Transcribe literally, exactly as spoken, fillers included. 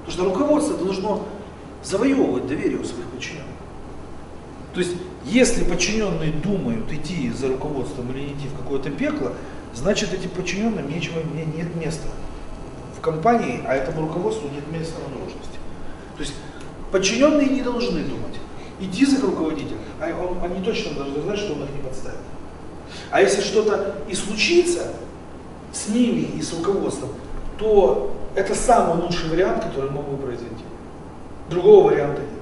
Потому что руководство должно завоевывать доверие у своих подчиненных. То есть, если подчиненные думают идти за руководством или идти в какое-то пекло, значит, этим подчиненным нечего, нет места в компании, а этому руководству нет места на должности. То есть, подчиненные не должны думать, иди за руководителем, а он, они точно должны знать, что он их не подставит. А если что-то и случится с ними и с руководством, то это самый лучший вариант, который мог бы произойти. Другого варианта нет.